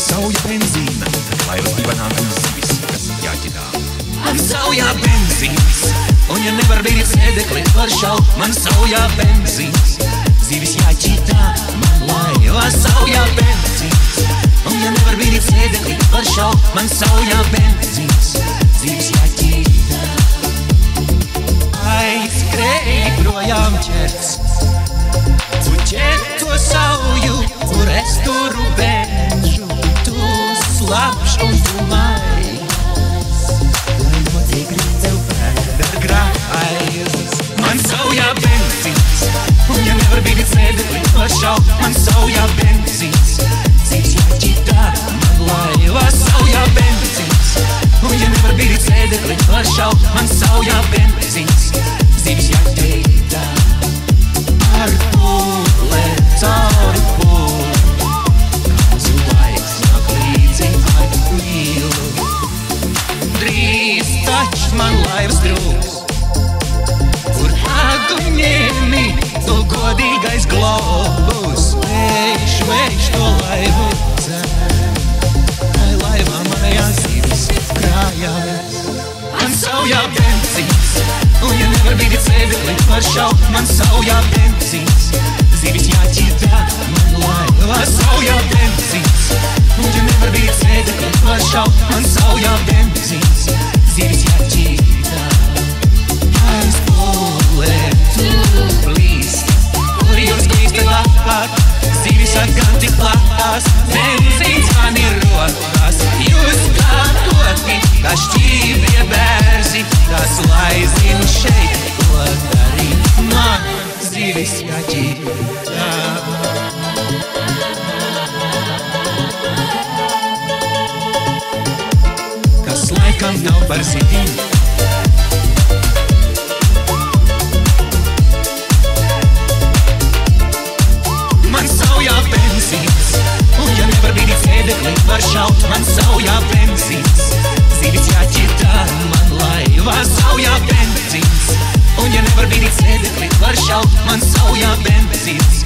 Sauja benzīna, laivas divanākas zivis, kas jāķitā. Man saujā benzīns, un ja nevar birīt sēdekli, var šaut. Man saujā benzīns, zivis jāķitā. Man laivā saujā benzīns, un ja nevar birīt sēdekli, var šaut. Man saujā benzīns, zivis jāķitā. Aizskrēj projām ķerts, puķēt to sauju, kur es turu benžu. Tu slapš un tu maigas, lai notiek tev pēdar grājas. Man saujā benzīns, un ja nevar birīt sēdekli, var šaut. Man saujā benzīns, dzīves jāķitā. Man laivā saujā benzīns, un ja nevar birīt sēdekli, var šaut. Man saujā benzīns, dzīves jāķitā. Ar pūle cauri pūli, kāzu laiks nāk līdzi ar mīlu. Drīz taču man laivas drūks, kur tādu ņēmi tu godīgais globus. Vējš to laivu dzer, lai laivā manējās zivis krājās. Man saujā benzīns, un ja nevar birīt sēdekli, var šaut. Man saujā benzīns, zivis jāķitā. Man laivā saujā benzīns, un ja nevar birīt sēdekli, var šaut. Man saujā benzīns, zivis jāķitā. Aiz pūlē tu plīst, kur jūs glīstat labāk. Zivis gan tik platās, benzīns man ir rokās. Jūs kā toki, kā šķīvie bērzi, kas laizina šeit, ko darīt man. Zivis jāķitā. Kas laikam nav par zivīm, man saujā benzīns, un ja nevar birīt sēdekli, var šaut. Man saujā benzīns, zivis jāķitā. Man laivā saujā benzīns, un ja nevar birīt sēdekli, var šaut. Man saujā benzīns,